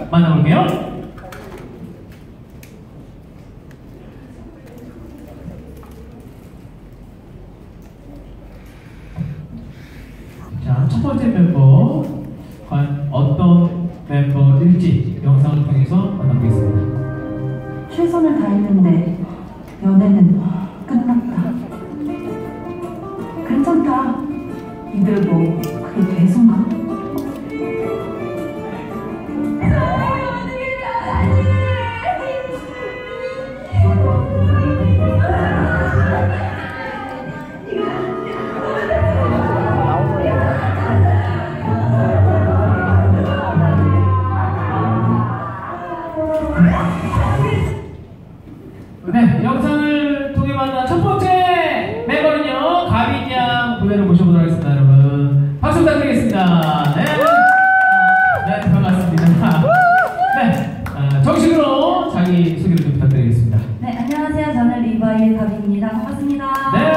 만나볼게요. 자, 첫 번째 멤버 과연 어떤 멤버일지 영상을 통해서 만나보겠습니다. 최선을 다했는데 연애는 끝났다. 괜찮다. 이들 뭐 그게 대수인가? 네, 영상을 통해 만난 첫 번째 멤버는요, 가빈 양 무대로 모셔보도록 하겠습니다. 여러분 박수 부탁드리겠습니다. 네, 네, 반갑습니다. 네, 정식으로 자기 소개를 좀 부탁드리겠습니다. 네, 안녕하세요. 저는 리바이의 가빈입니다. 반갑습니다. 네,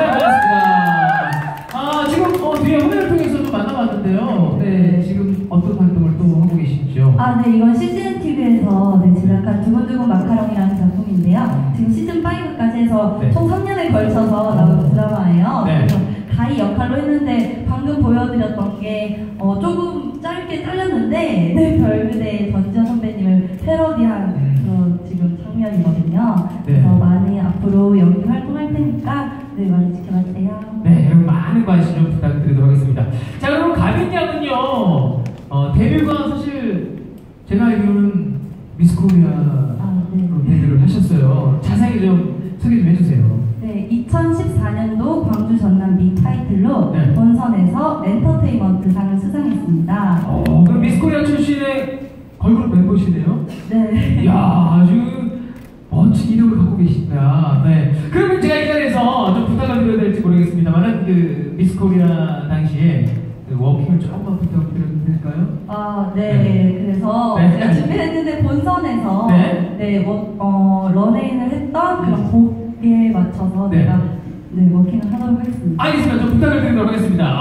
반갑습니다. 지금 뒤에 화면을 통해서 좀 만나봤는데요. 네, 지금 어떤 활동을 또 하고 계시죠? 네, 이건 CGN TV에서 제작한 두근두근 마카롱이라는 작품인데요. 지금 시즌 5까지 해서 네. 총 3년에 걸쳐서 나온 드라마예요. 네. 그래서 가희 역할로 했는데 방금 보여드렸던 게 조금 짧게 잘렸는데 네, 별그대의 전지현 선배님을 패러디한 그런 지금 장면이거든요. 네. 그래서 많이 앞으로 연기 활동할 테니까 네, 많이 지켜봐주세요. 네, 여러분 많은 관심 좀 부탁드리도록 하겠습니다. 자, 그럼 가빈 양은요, 데뷔가 사실 제가 알기로는 미스코리아로 네. 데뷔를 하셨어요. 자세히 좀 소개 좀 해주세요. 네, 2014년도 광주 전남 미 타이틀로 네. 본선에서 엔터테인먼트상을 수상했습니다. 그럼 미스코리아 출신의 걸그룹 멤버시네요? 네. 이야, 아주 멋진 이름을 갖고 계십니다. 네. 그러면 제가 이 자리에서 좀 부탁을 드려야 될지 모르겠습니다만은 그 미스코리아 당시에 그 워킹을 조금만 부탁드려도 될까요? 네. 그래서 네. 제가 준비했는데 본선에서 네. 런웨이를 했던 그런 곡에 맞춰서 네. 제가 워킹을 하도록 하겠습니다. 알겠습니다. 좀 부탁을 드리도록 하겠습니다.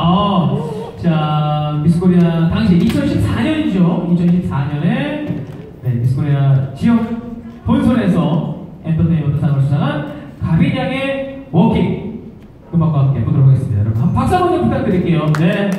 자, 미스코리아 당시 2014년이죠. 2014년에 미스코리아 지역 본선에서 엔터테인먼트상을 수상한 가빈 양의 워킹 음악과 함께 보도록 하겠습니다. 여러분 한 박수 한번 좀 부탁드릴게요. 네.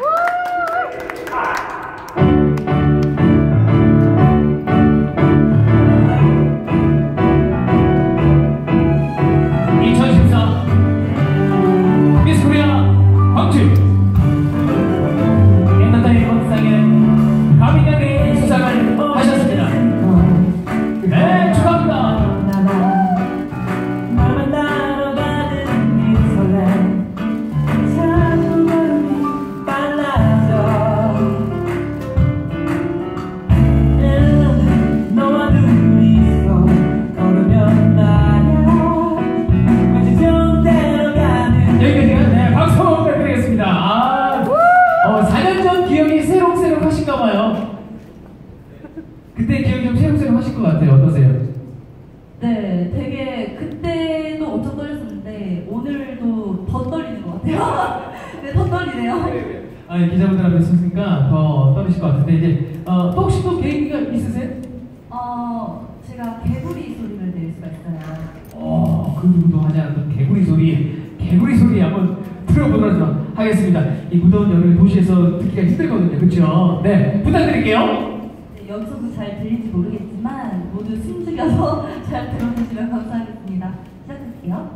그때 기억이 좀 새록새록 하실 것 같아요. 어떠세요? 네, 되게 그때도 엄청 떨렸었는데 오늘도 더 떨리는 것 같아요. 네, 더 떨리네요. 기자분들 앞에 있으니까 더 떨리실 것 같은데 이제 또 혹시 또 계획이가 있으세요? 제가 개구리 소리를 낼 수가 있어요. 그 누구도 하지 않았던 개구리 소리 한번 들어보도록 하겠습니다. 이 무더운 여름 도시에서 듣기가 힘들거든요. 그렇죠? 네, 부탁드릴게요. 여기서도 잘 들릴지 모르겠지만 모두 숨죽여서 잘 들어주시면 감사하겠습니다. 시작할게요.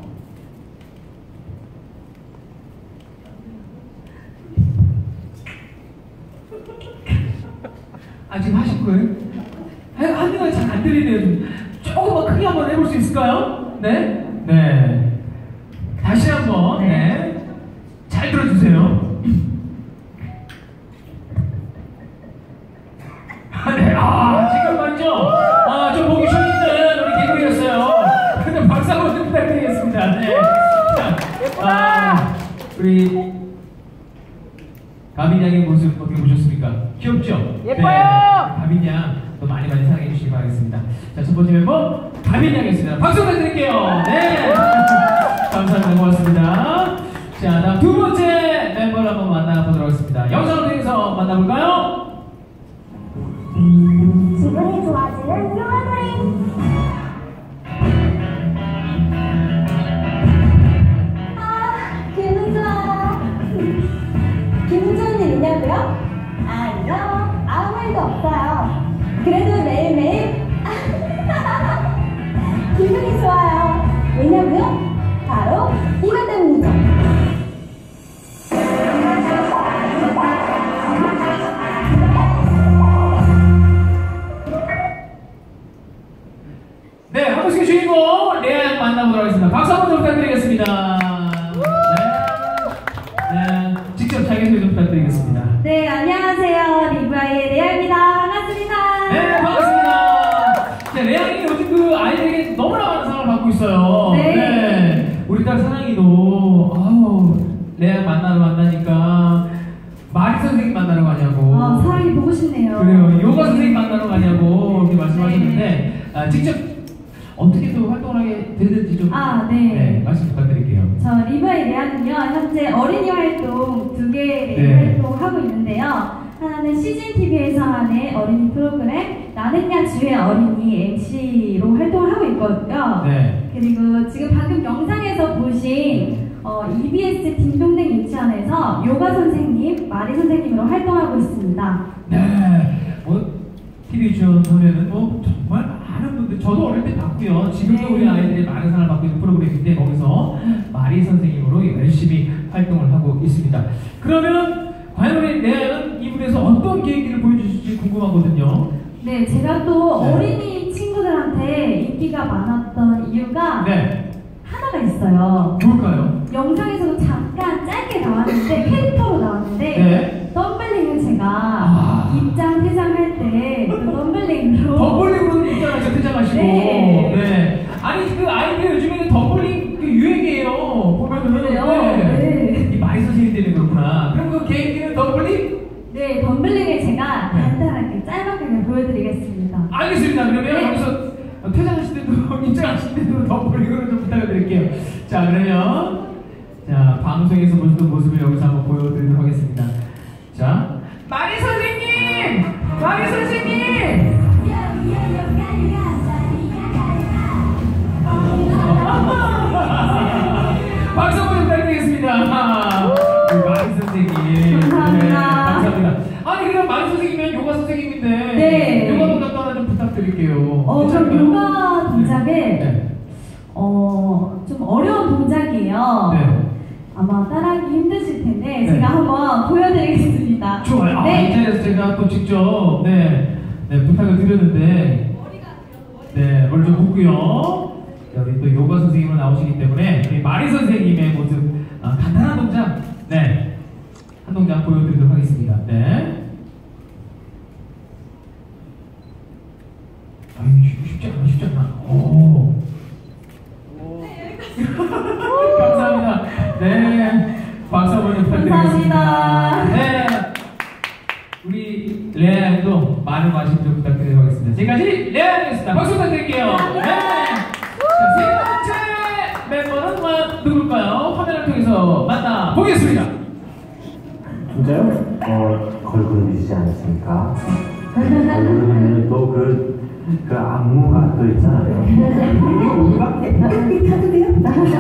지금 하실 거예요? 하는 거 잘 안 들리네요. 조금만 크게 한번 해볼 수 있을까요? 네? 네. 다시 한번, 네. 잘 들어주세요. 네. 지금 말이죠? 좀 보기 쉬운 우리 개구리였어요. 근데 박수 한번 부탁드리겠습니다. 네. 우리 가빈 양의 모습 어떻게 보셨습니까? 귀엽죠? 예뻐요! 네. 가빈 양 또 많이 사랑해 주시기 바라겠습니다. 자, 첫 번째 멤버 가빈 양이었습니다. 박수 부탁드릴게요. 네. 감사합니다. 고맙습니다. 자, 다음 두 번째 멤버를 한번 만나보도록 하겠습니다. 영상을 통해서 만나볼까요? 나는 요아도리. 기분 좋아. 기분 좋은 일 있냐고요? 아니요, 아무 일도 없어요. 그래도 매일매일 기분이 좋아요. 왜냐고요? 바로 이것 때문이죠. 네, 한 번씩 주인공 레아 만나보도록 하겠습니다. 박수 한번 부탁드리겠습니다. 네, 직접 자기소개 좀 부탁드리겠습니다. 네, 안녕하세요. 리브아이의 레아입니다. 반갑습니다. 네, 반갑습니다. 네, 레아이 요즘 그 아이들에게 너무나 많은 사랑을 받고 있어요. 네. 우리 딸 사랑이도 레아 만나니까 마리 선생님 만나러 가냐고. 사랑이 보고 싶네요. 그래요. 요가 선생님 만나러 가냐고 이렇게 말씀하셨는데 직접 어떻게 또 활동을 하게 되는지 좀 네. 말씀 부탁드릴게요. 저 리브아이 레아는요, 현재 어린이 활동 2개 활동하고 있는데요. 하나는 CGNTV에서 하는 어린이 프로그램 나는야 주의 어린이 MC로 활동을 하고 있거든요. 네. 그리고 지금 방금 영상에서 보신 EBS 딩동댕 유치원에서 요가 선생님, 마리 선생님으로 활동하고 있습니다. 네. TV 유치원 하면은 정말 많은 분들, 저도 어릴 때 봤고요. 지금도 네. 우리 아이들이 많은 사랑을 받고 있는 프로그램인데 거기서 마리 선생님으로 열심히 활동을 하고 있습니다. 그러면 과연 우리 레아는 이분에서 어떤 계획들을 보여주실지 궁금하거든요. 네, 제가 또 어린이 친구들한테 인기가 많았던 이유가 하나가 있어요. 뭘까요? 영상에서도 잠깐 짧게 나왔는데 캐릭터로 나왔는데 덤블링을 제가 입장 퇴장할 때 그 덤블링으로 덤블링으로 입장하셔 퇴장하시고 네. 아니 그 아이들 요즘에는 덤블링 그 유행이에요. 보면은 이 마리 선생님 때문에 그렇구나. 그럼 그 개인기는 덤블링? 네, 덤블링을 제가 간단하게 짧게 보여드리겠습니다. 알겠습니다. 그러면 여기서 퇴장하실 때도 입장하실 때도 덤블링으로 좀 부탁을 드릴게요. 자, 그러면 방송에서 보셨던 모습을 여기서 한번 보여드리도록 하겠습니다. 자, 마리 선생님! 마리 선생님! 박수 한번 부탁드리겠습니다. 마리 선생님. 감사합니다. 감사합니다. 아니, 그럼 마리 선생님이면 요가 선생님인데 요가 동작도 하나 좀 부탁드릴게요. 저 요가 동작은 좀 어려운 동작이에요. 아마 따라하기 힘드실 텐데 제가 한번 보여드리겠습니다. 좋아요. 이제 제가 또 직접 부탁을 드렸는데 머리 좀 묶고요. 우리 또 요가 선생님으로 나오시기 때문에 우리 마리 선생님의 모습 간단한 동작 한 동작 보여드리도록 하겠습니다. 쉽지 않아. 감사합니다. 박수 한번 부탁드리겠습니다. 감사합니다. 우리 레아양도 많은 관심 좀 부탁드리도록 하겠습니다. 지금까지 레아양이었습니다. 박수 부탁드릴게요. 세 번째 멤버는 누굴까요? 화면을 통해서 만나보겠습니다. 진짜요? 걸그룹이시지 않습니까? 걸그룹이면 또 그 안무가 또 있잖아요. 이거 우리밖에 가도 돼요?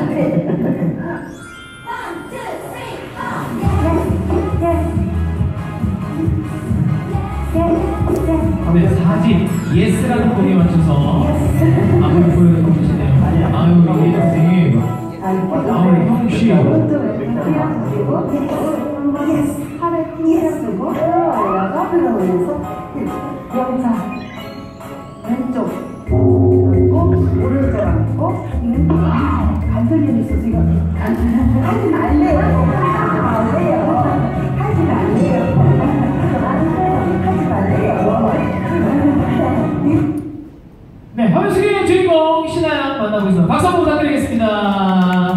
네, 4집 예스라는 곡에 맞춰서 안무를 보여주시네요. 아유, 우리 선생님. 우리 형씨. 팔을 튕겨주고 올려서 들어올려서 영차 왼쪽 앉고 오른쪽 앉고 간절히 있어 지금 하지 말래요 하지 말래요 하지 말래요. 네, 화면속의 주인공 신하양 만나고 있습니다. 박수 한번 부탁드리겠습니다.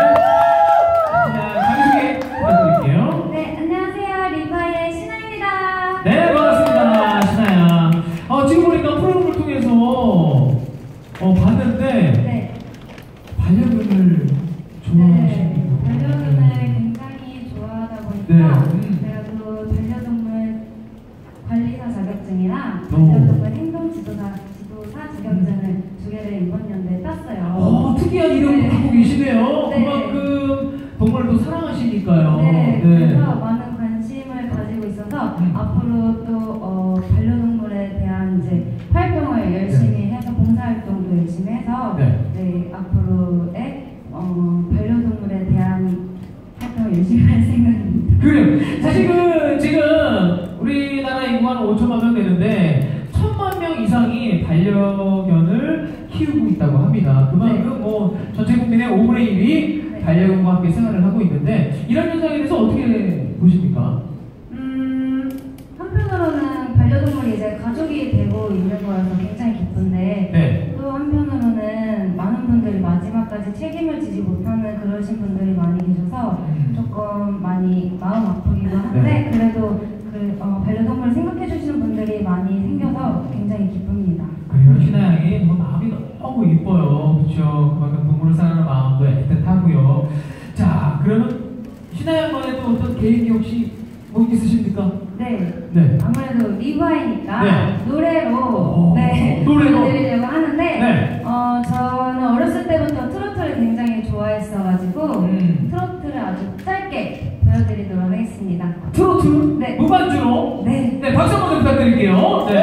자기소개 부탁드릴게요. 네, 안녕하세요. 리브아이의 신하입니다. 네, 반갑습니다. 신하양. 지금 보니까 프로그램을 통해서 봤는데 반려견을 좋아하시는 반려동물 굉장히 좋아하다 보니까 제가 또 반려동물 관리사 자격증이랑 반려동물 행동 지도사 직영상을 2개를 이번 연도에 땄어요. 특이한 이름을 네. 갖고 계시네요. 네. 그만큼 동물도 사랑하시니까요. 네, 그래서 많은 관심을 가지고 있어서 앞으로 또 반려동물에 대한 이제 활동을 열심히 해서 봉사활동도 열심히 해서 네. 앞으로의 반려동물에 대한 활동을 열심히 할 생각입니다. 그래요. 사실 지금 우리나라 인구가 한 5천만 명 되는데 1,000만 명 이상이 반려견을 키우고 있다고 합니다. 그만큼 뭐 전체 국민의 5분의 1이 반려견과 함께 생활을 하고 있는데 이런 현상에 대해서 어떻게 보십니까? 한편으로는 반려동물이 이제 가족이 되고 있는 거라서 굉장히 기쁜데 네. 또 한편으로는 많은 분들이 마지막까지 책임을 지지 못하는 그러신 분들이 많이 계셔서 조금 많이 마음 아프기도 한데 그래도 반려동물을 생각해 주시는 분들이 많이 생겨서 굉장히 기쁩니다. 그래요. 신하양이 뭐 마음이 너무 이뻐요. 그렇죠. 그만큼 동물을 사랑하는 마음도 애틋하고요. 자, 그러면 신하양만의 또 어떤 계획이 혹시 뭐 있으십니까? 네. 아무래도 리바이니까 노래로 보여드리려고 하는데 저는 어렸을 때부터 트로트를 굉장히 좋아했어가지고 트로트를 아주 짧게 보여드리도록 하겠습니다. 트로트? 네. 무반주로? 네. 네, 박수 한번 부탁드릴게요. 네.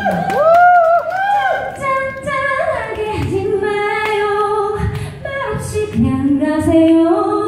짠짠하게 하지 마요. 말없이 그냥 가세요.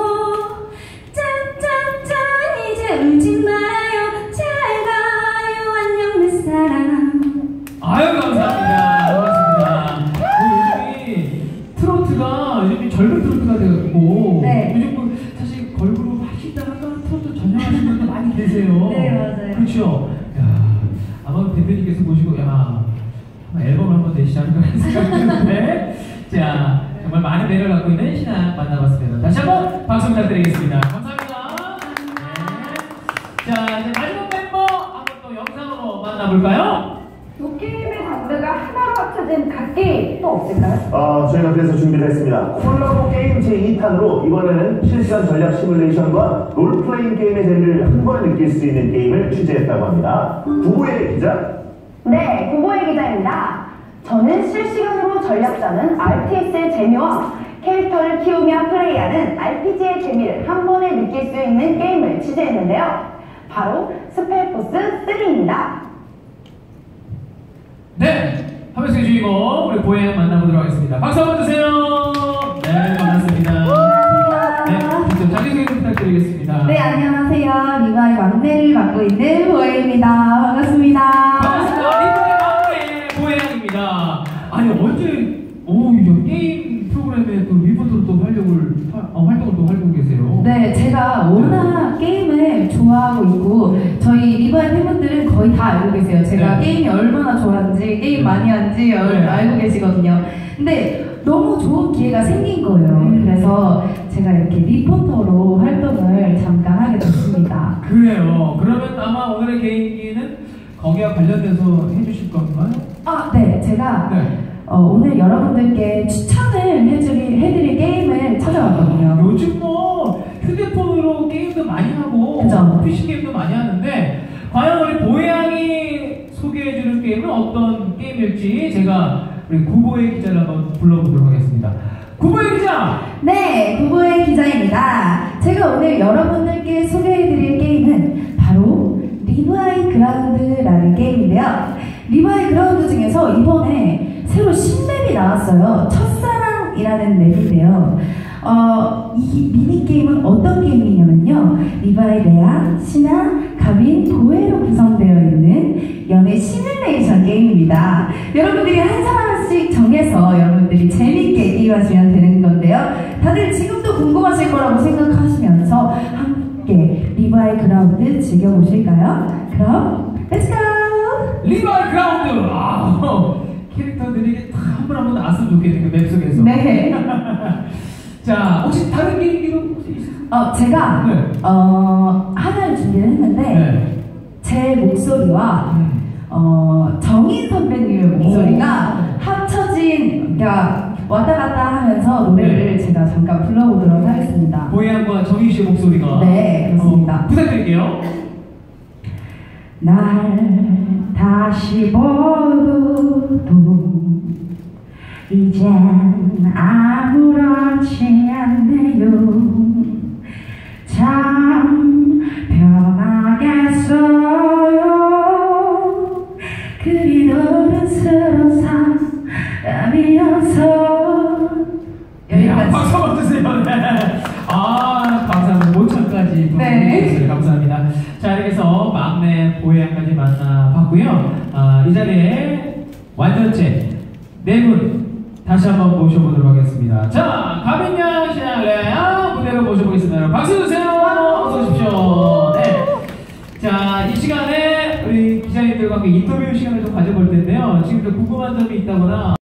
짠짠짠 이제 울지 마요. 잘 가요. 안녕 내 사랑. 아유, 감사합니다. 요즘이 트로트가 요즘이 젊은 트로트가 되고 요즘 사실 걸그룹 하시다가 트로트 전향하시는 분들 많이 계세요. 네, 맞아요. 그렇죠. 야, 아마 대표님께서 보시고 앨범을 한번 내시지 않을까 하는 생각이 드는데 자, 정말 많은 매력을 갖고 있는 신하 만나봤습니다. 다시 한번 박수 부탁드리겠습니다. 감사합니다. 네. 자, 이제 마지막 멤버 한번 또 영상으로 만나볼까요? 두 게임의 장르가 하나로 합쳐진 각 게임 또 없을까요? 저희가 그래서 준비를 했습니다. 콜라보 게임 제2탄으로 이번에는 실시간 전략 시뮬레이션과 롤플레잉 게임의 재미를 한 번에 느낄 수 있는 게임을 취재했다고 합니다. 구보의 기자. 네, 구보의 기자입니다. 저는 실시간으로 전략 짜는 RTS의 재미와 캐릭터를 키우며 플레이하는 RPG의 재미를 한 번에 느낄 수 있는 게임을 취재했는데요. 바로 스펠포스 3입니다. 네, 화면속의 주인공 우리 보혜 만나보도록 하겠습니다. 박수 한번 주세요. 네, 반갑습니다. 네, 직접 자기소개 부탁드리겠습니다. 네, 안녕하세요. 리바의 막내를 맡고 있는 보혜입니다. 반갑습니다. 반갑습니다. 리바의 막내 보혜양입니다. 아니 언제 게임 프로그램에 또 리포터로 또 활동을 또 하고 계세요? 네, 제가 워낙 게임을 좋아하고 있고 저희 리바의 팬분들은 거의 다 알고 계세요. 제가 게임이 얼마나 좋아하는지 게임 많이 하는지 알고 계시거든요. 근데 너무 좋은 기회가 생긴 거예요. 그래서 제가 이렇게 리포터로 활동을 잠깐 하게 됐습니다. 그래요. 그러면 아마 오늘의 개인기는 거기와 관련돼서 해주실 건가요? 네, 제가 오늘 여러분들께 추천을 해드릴 게임을 찾아왔거든요. 요즘 뭐 휴대폰으로 게임도 많이 하고 그쵸? PC 게임도 많이 하는데 과연 우리 보혜양이 소개해주는 게임은 어떤 게임일지 제가 우리 구보의 기자를 한번 불러보도록 하겠습니다. 구보의 기자! 네, 구보의 기자입니다. 제가 오늘 여러분들께 소개해드릴 게임은 바로 리바이 그라운드라는 게임인데요. 리바이 그라운드 중에서 이번에 새로 신맵이 나왔어요. 첫사랑이라는 맵인데요. 이 미니게임은 어떤 게임이냐면요. 리바이, 레아, 신하, 가빈, 보혜로 구성되어 있는 연애 시뮬레이션 게임입니다. 여러분들이 한 사람씩 정해서 여러분들이 재밌게 게임하시면 되는 건데요. 다들 지금도 궁금하실 거라고 생각하시면서 함께 리바이 그라운드 즐겨보실까요? 그럼 렛츠고! 리바이 그라운드! 캐릭터들이 다 한 번 한 번 나왔으면 좋겠네요. 그 맵 속에서. 네. 자, 혹시 다른 게임기도 혹시 있으세요? 제가 하나를 준비를 했는데 제 목소리와 정인 선배님의 목소리가 합쳐진, 그러니까 왔다 갔다 하면서 노래를 제가 잠깐 불러보도록 하겠습니다. 보혜양과 정인 씨의 목소리가. 네, 그렇습니다. 부탁드릴게요. 날 다시 보고도 이젠 아무렇지 않네요. 참 편하겠어요. 그리 어른스러운 사람이어서. 여기까지. 박수 한번 주세요. 네. 아, 감사합니다. 모창까지 네. 감사합니다. 자, 이렇게 해서 막내 보혜양까지 만나봤고요. 이 자리에 완전체 네 분 다시 한번 모셔보도록 하겠습니다. 자, 가빈양, 신양래양 무대로 모셔보겠습니다. 박수 주세요. 어서 오십시오. 네. 자, 이 시간에 우리 기자님들과 함께 인터뷰 시간을 좀 가져볼 텐데요. 지금 좀 궁금한 점이 있다거나